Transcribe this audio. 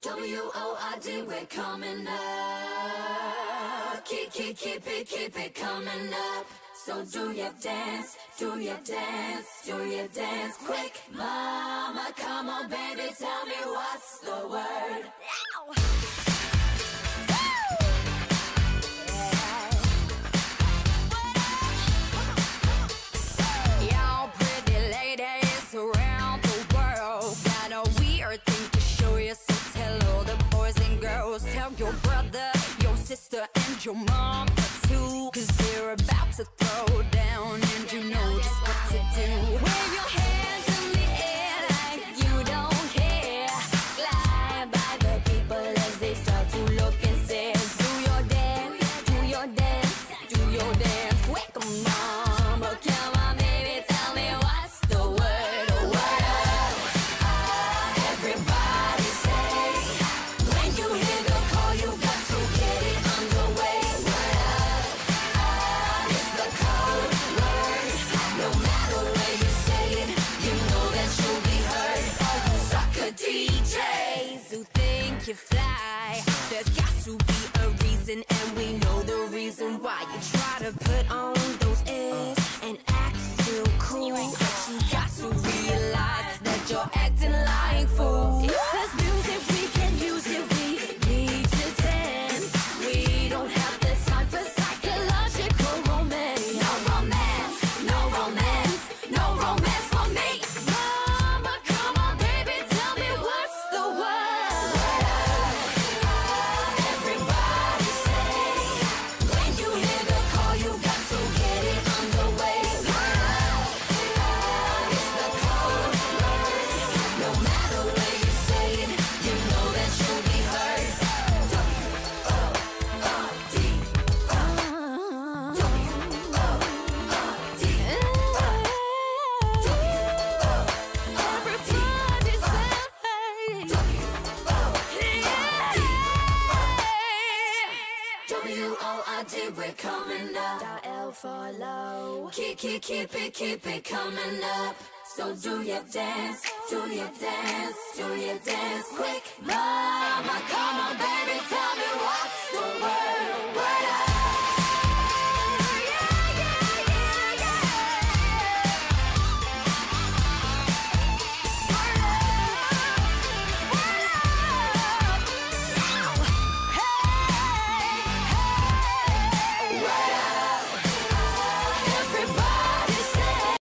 W-O-R-D, we're coming up. Keep it coming up. So do your dance, do your dance, do your dance quick. Mama, come on, baby, tell me what's the word. Ow! Y'all pretty ladies around the world got a weird thing to show you, so tell all the boys and girls. Tell your brother, your sister, and your mom too, 'cause we're about to throw down and you know just what to do. Wave your hands in the air like you don't care. Glide by the people as they start to look and say, do your dance, do your dance, do your dance. Wake 'em on, but come on baby, tell me what's the word, oh, word up. Everybody say, when you hear the call, you got to get it underway. Word up, it's the code word. No matter where you say it, you know that you'll be heard. All you sucker DJs who think you fly, there's got to be a reason, and we know the reason why. You try to put on those airs and act real cool, but you got to realize that you're acting like fools. If there's music, we can use it. We need to dance. We don't have the time for psychological romance. No romance, no romance, no romance for me. Mama, come on, baby, tell me what's the word. Everybody say, when you hear the call, you got to get it underway. It's the code word. No matter where you say it, you know that you'll be heard. W-O-R-D. W-O-R-D. Everybody say W-O-R-D, we're coming up. L for low. Keep it coming up. So do your dance, do your dance, do your dance quick. Mama, come on, baby, tell me what's the word.